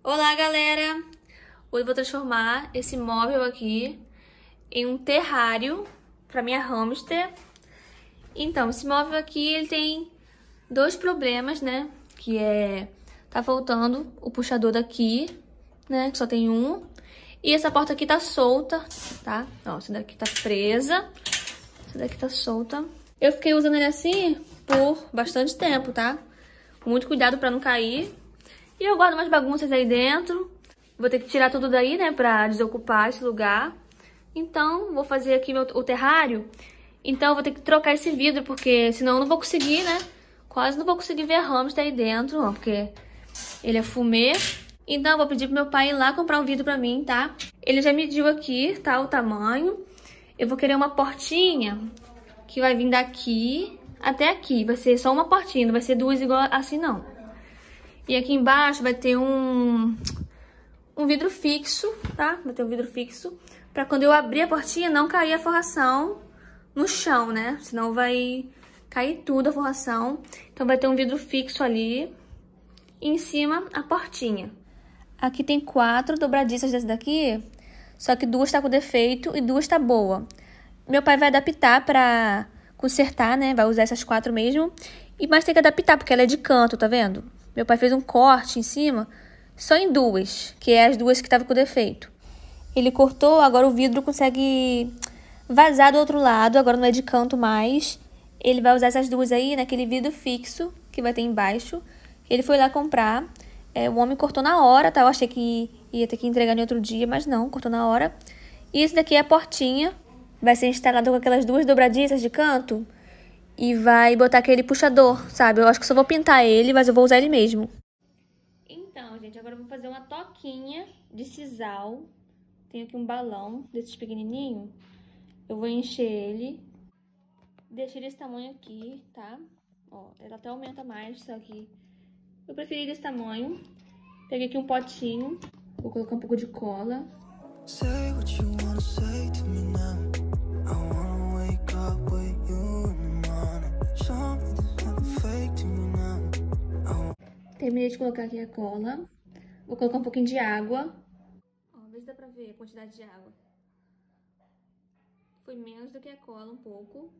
Olá, galera! Hoje eu vou transformar esse móvel aqui em um terrário para minha hamster. Então, esse móvel aqui, ele tem dois problemas, né? Que tá faltando o puxador daqui, né? Que só tem um. E essa porta aqui tá solta, tá? Ó, essa daqui tá presa. Essa daqui tá solta. Eu fiquei usando ele assim por bastante tempo, tá? Com muito cuidado para não cair. E eu guardo umas bagunças aí dentro. Vou ter que tirar tudo daí, né, pra desocupar esse lugar. Então, vou fazer aqui o terrário. Então, eu vou ter que trocar esse vidro, porque senão eu não vou conseguir, né? Quase não vou conseguir ver a hamster aí dentro, ó, porque ele é fumê. Então, eu vou pedir pro meu pai ir lá comprar um vidro pra mim, tá? Ele já mediu aqui, tá, o tamanho. Eu vou querer uma portinha que vai vir daqui até aqui. Vai ser só uma portinha, não vai ser duas igual assim, não. E aqui embaixo vai ter um vidro fixo, tá? Vai ter um vidro fixo pra quando eu abrir a portinha não cair a forração no chão, né? Senão vai cair tudo a forração. Então vai ter um vidro fixo ali e em cima a portinha. Aqui tem 4 dobradiças dessa daqui, só que 2 tá com defeito e 2 tá boa. Meu pai vai adaptar pra consertar, né? Vai usar essas 4 mesmo. Mas tem que adaptar porque ela é de canto, tá vendo? Meu pai fez um corte em cima só em 2, que é as 2 que estavam com defeito. Ele cortou, agora o vidro consegue vazar do outro lado, agora não é de canto mais. Ele vai usar essas 2 aí naquele vidro fixo que vai ter embaixo. Ele foi lá comprar, o homem cortou na hora, tá? Eu achei que ia ter que entregar em outro dia, mas não, cortou na hora. E esse daqui é a portinha, vai ser instalado com aquelas 2 dobradiças de canto. E vai botar aquele puxador, sabe? Eu acho que só vou pintar ele, mas eu vou usar ele mesmo. Então, gente, agora eu vou fazer uma toquinha de sisal. Tenho aqui um balão desses pequenininhos. Eu vou encher ele. Deixei desse tamanho aqui, tá? Ó, ela até aumenta mais, só que eu preferi desse tamanho. Peguei aqui um potinho. Vou colocar um pouco de cola. Say what you wanna say to me now. I wanna wake up with you. Terminei de colocar aqui a cola. Vou colocar um pouquinho de água. Ó, vê se dá pra ver a quantidade de água. Foi menos do que a cola, um pouco.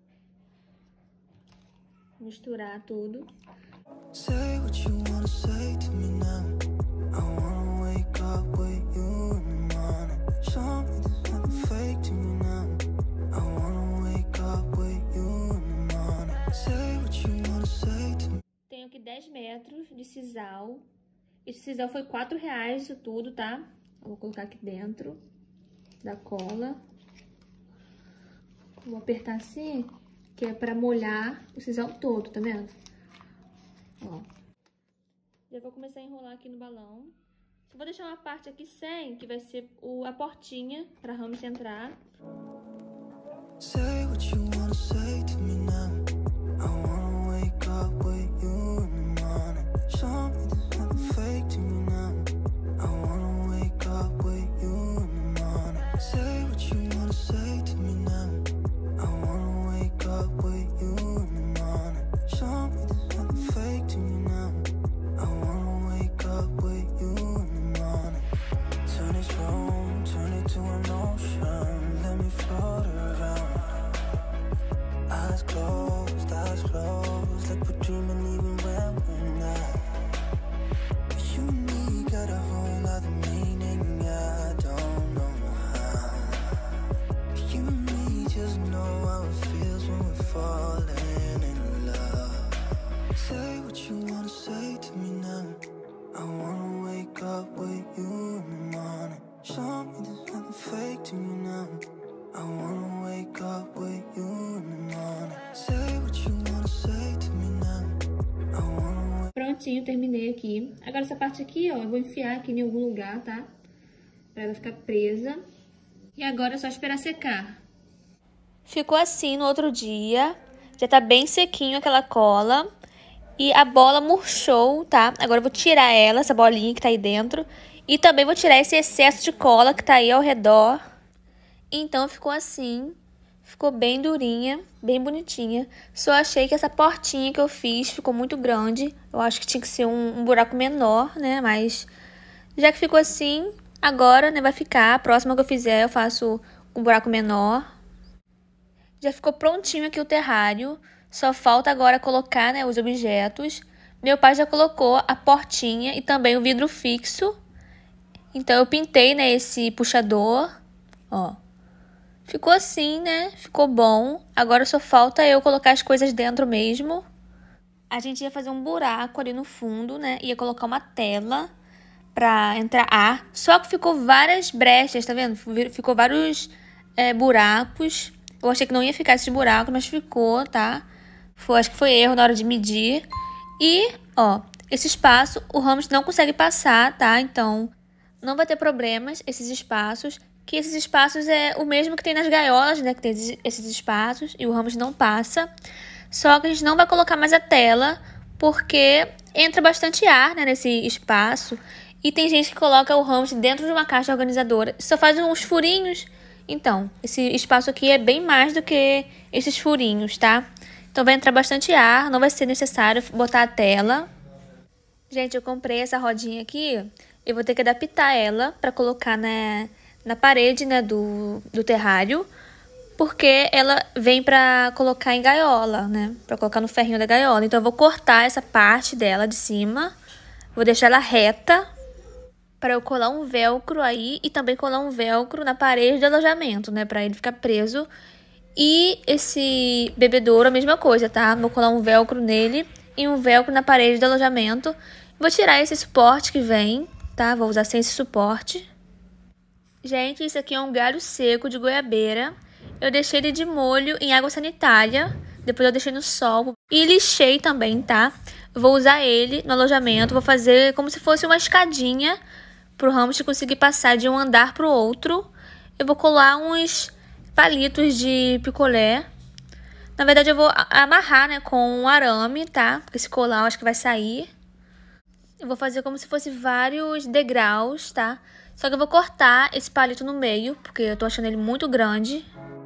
Misturar tudo. Say what you wanna say to me now. I wanna wake up with you in the morning. Show me there's nothing fake to me now. I wanna wake up with you in the morning. Say what you wanna say to me. Tenho aqui 10 metros de sisal. Esse sisal foi R$4 isso tudo, tá? Eu vou colocar aqui dentro da cola. Vou apertar assim, que é pra molhar o sisal todo, tá vendo? Ó. Já vou começar a enrolar aqui no balão. Só vou deixar uma parte aqui sem, que vai ser a portinha pra hamster entrar. Say what you wanna say to me now. I wanna wake up with you in the morning. Show me there's nothing fake to me now. I wanna wake up with you in the morning. Say what you wanna say to me now. I wanna wake up with you in the morning. Show me there's nothing fake to me now. I wanna wake up with you in the morning. Turn this room, turn it to an ocean. Let me float around. Eyes closed, like we're dreaming even when we're not. You and me got a whole other meaning, I don't know how. You and me just know how it feels when we're falling in love. Say what you wanna say to me now. I wanna wake up with you in the morning. Show me there's nothing fake to me now. I wanna wake up with you in the morning. Say what you wanna say to me now. I wanna... Prontinho, terminei aqui. Agora essa parte aqui, ó, eu vou enfiar aqui em algum lugar, tá? Pra ela ficar presa. E agora é só esperar secar. Ficou assim no outro dia. Já tá bem sequinho aquela cola. E a bola murchou, tá? Agora eu vou tirar ela, essa bolinha que tá aí dentro. E também vou tirar esse excesso de cola que tá aí ao redor. Então ficou assim, ficou bem durinha, bem bonitinha. Só achei que essa portinha que eu fiz ficou muito grande. Eu acho que tinha que ser um buraco menor, né? Mas Já que ficou assim, agora, né, vai ficar. A próxima que eu fizer, eu faço um buraco menor. Já ficou prontinho aqui o terrário. Só falta agora colocar, né, os objetos. Meu pai já colocou a portinha e também o vidro fixo. Então, eu pintei, né, esse puxador. Ó. Ficou assim, né? Ficou bom. Agora só falta eu colocar as coisas dentro mesmo. A gente ia fazer um buraco ali no fundo, né? Ia colocar uma tela pra entrar ar. Só que ficou várias brechas, tá vendo? Ficou vários buracos. Eu achei que não ia ficar esses buracos, mas ficou, tá? Acho que foi erro na hora de medir. E, ó, esse espaço o hamster não consegue passar, tá? Então, não vai ter problemas esses espaços. Que esses espaços é o mesmo que tem nas gaiolas, né? Que tem esses espaços e o hamster não passa. Só que a gente não vai colocar mais a tela, porque entra bastante ar, né, nesse espaço. E tem gente que coloca o hamster dentro de uma caixa organizadora. Só faz uns furinhos. Então, esse espaço aqui é bem mais do que esses furinhos, tá? Então vai entrar bastante ar, não vai ser necessário botar a tela. Gente, eu comprei essa rodinha aqui. Eu vou ter que adaptar ela para colocar na parede, né, do terrário. Porque ela vem pra colocar em gaiola, né? Pra colocar no ferrinho da gaiola. Então, eu vou cortar essa parte dela de cima. Vou deixar ela reta. Pra eu colar um velcro aí. E também colar um velcro na parede do alojamento, né? Pra ele ficar preso. E esse bebedouro, a mesma coisa, tá? Vou colar um velcro nele. E um velcro na parede do alojamento. Vou tirar esse suporte que vem, tá? Vou usar sem esse suporte. Gente, isso aqui é um galho seco de goiabeira. Eu deixei ele de molho em água sanitária. Depois eu deixei no sol. E lixei também, tá? Eu vou usar ele no alojamento. Vou fazer como se fosse uma escadinha pro hamster conseguir passar de um andar pro outro. Eu vou colar uns palitos de picolé. Na verdade, eu vou amarrar, né, com um arame, tá? Porque esse colar eu acho que vai sair. Eu vou fazer como se fosse vários degraus, tá? Só que eu vou cortar esse palito no meio, porque eu tô achando ele muito grande.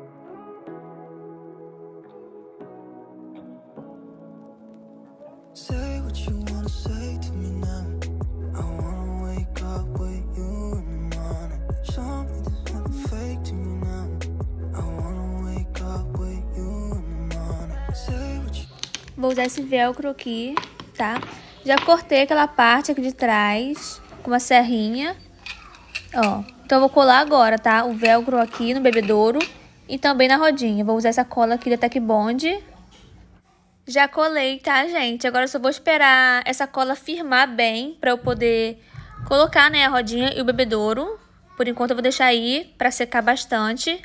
Vou usar esse velcro aqui, tá? Já cortei aquela parte aqui de trás com uma serrinha. Ó, então eu vou colar agora, tá? O velcro aqui no bebedouro e também na rodinha. Vou usar essa cola aqui da Tec Bond. Já colei, tá, gente? Agora eu só vou esperar essa cola firmar bem pra eu poder colocar, né, a rodinha e o bebedouro. Por enquanto eu vou deixar aí pra secar bastante.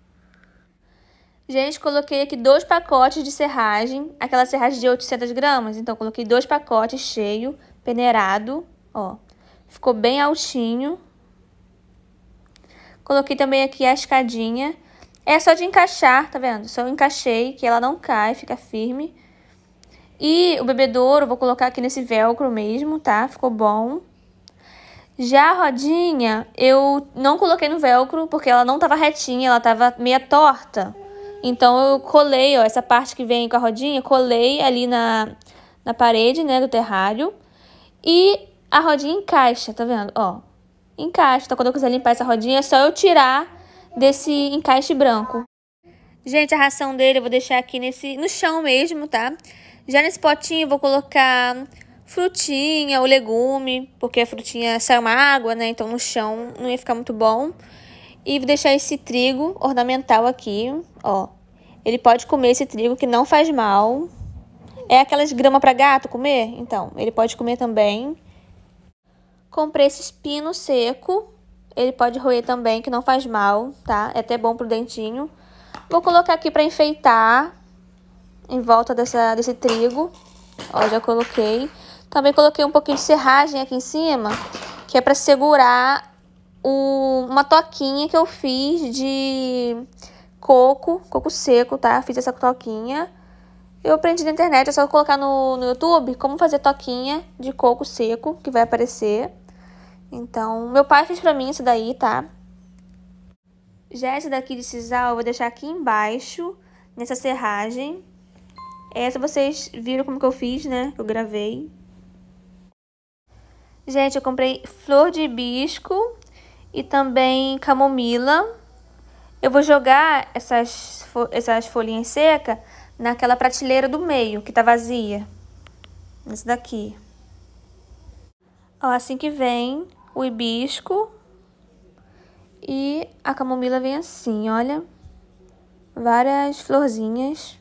Gente, coloquei aqui 2 pacotes de serragem, aquela serragem de 800 gramas. Então, coloquei 2 pacotes cheio, peneirado, ó. Ficou bem altinho. Coloquei também aqui a escadinha. É só de encaixar, tá vendo? Só eu encaixei, que ela não cai, fica firme. E o bebedouro, vou colocar aqui nesse velcro mesmo, tá? Ficou bom. Já a rodinha, eu não coloquei no velcro, porque ela não tava retinha, ela tava meia torta. Então, eu colei, ó, essa parte que vem com a rodinha, colei ali na parede, né, do terrário. E a rodinha encaixa, tá vendo? Ó, encaixa. Então, quando eu quiser limpar essa rodinha, é só eu tirar desse encaixe branco. Gente, a ração dele eu vou deixar aqui no chão mesmo, tá? Já nesse potinho eu vou colocar frutinha ou legume, porque a frutinha sai uma água, né? Então, no chão não ia ficar muito bom. E vou deixar esse trigo ornamental aqui, ó. Ele pode comer esse trigo que não faz mal. É aquelas gramas para gato comer? Então, ele pode comer também. Comprei esse espino seco. Ele pode roer também, que não faz mal, tá? É até bom pro dentinho. Vou colocar aqui para enfeitar em volta desse trigo. Ó, já coloquei. Também coloquei um pouquinho de serragem aqui em cima, que é para segurar uma toquinha que eu fiz de coco seco, tá? Fiz essa toquinha. Eu aprendi na internet, é só colocar no YouTube como fazer toquinha de coco seco, que vai aparecer. Então, meu pai fez pra mim isso daí, tá? Já essa daqui de sisal eu vou deixar aqui embaixo, nessa serragem. Essa vocês viram como que eu fiz, né? Eu gravei. Gente, eu comprei flor de hibisco e também camomila. Eu vou jogar essas folhinhas secas naquela prateleira do meio, que tá vazia. Esse daqui. Ó, assim que vem o hibisco e a camomila vem assim, olha. Várias florzinhas.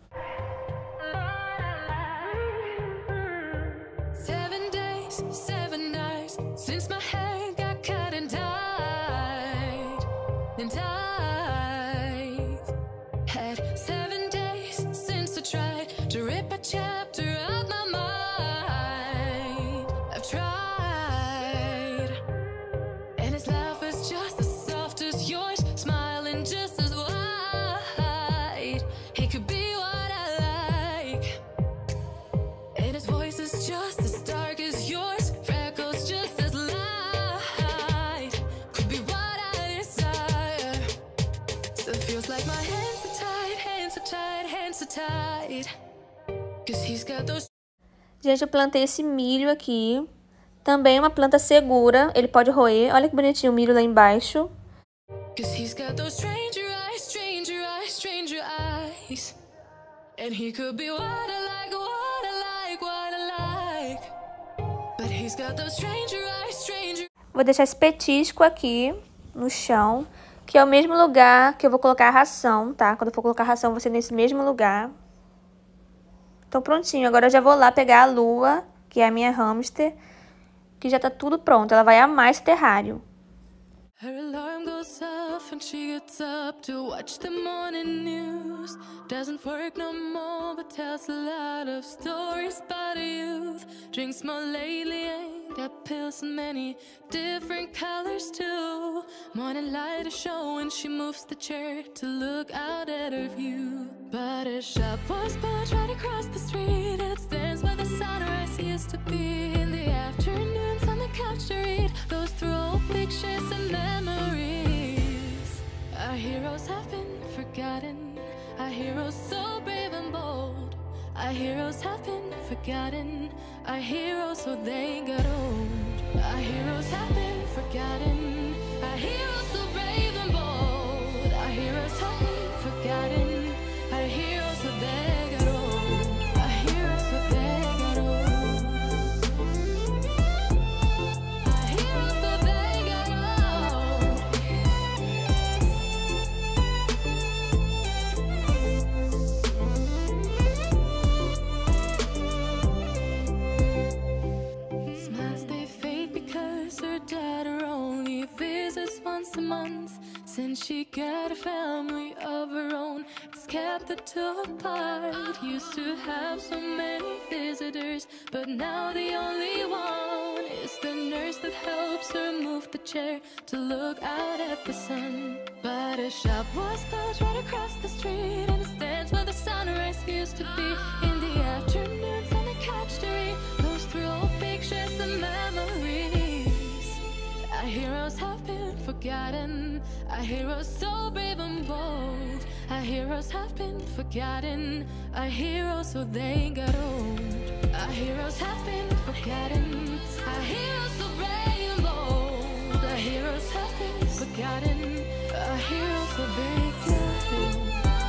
Gente, eu plantei esse milho aqui. Também é uma planta segura. Ele pode roer. Olha que bonitinho o milho lá embaixo. Vou deixar esse petisco aqui no chão, que é o mesmo lugar que eu vou colocar a ração, tá? Quando eu for colocar a ração, vai ser nesse mesmo lugar. Então, prontinho. Agora eu já vou lá pegar a Lua, que é a minha hamster, que já tá tudo pronto. Ela vai amar esse terrário. Her alarm goes off and she gets up to watch the morning news. Doesn't work no more but tells a lot of stories about her youth. Drinks more lately, ain't got pills in many different colors too. Morning light is showing, she moves the chair to look out at her view. But her shop was built right across the street, and it stands where the sunrise used to be. In the afternoons on the couch to read, goes through old pictures and memories. Our heroes have been forgotten, our heroes so brave and bold. Our heroes have been forgotten, our heroes so they got old. Our heroes have been forgotten, our heroes so brave and bold. Our heroes have been forgotten, our heroes so they got old. Our heroes so they got old. Our heroes so they got old. Smiles they fade because her daughter only visits once a month. Since she got a family of her own, it's kept the two apart. Used to have so many visitors, but now the only one is the nurse that helps her move the chair to look out at the sun. But her shop was built right across the street, and it stands where the sunrise used to be. In the afternoons on the couch to read, goes through old pictures and memories. Our heroes have been forgotten, our heroes so brave and bold. Our heroes have been forgotten, our heroes so they got old. Our heroes have been forgotten, our heroes so brave and bold. Our heroes have been forgotten, our heroes so they got old.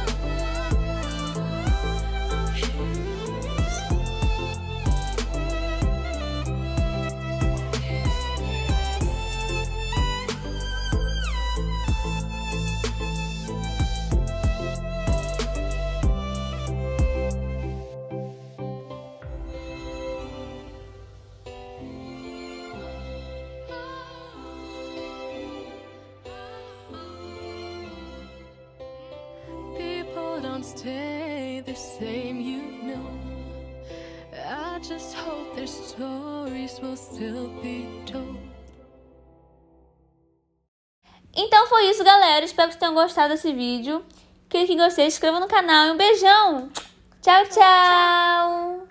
Don't stay the same, you know. I just hope their stories will still be told. Então foi isso, galera. Espero que vocês tenham gostado desse vídeo. Clique em gostei, se inscreva no canal e um beijão. Tchau, tchau.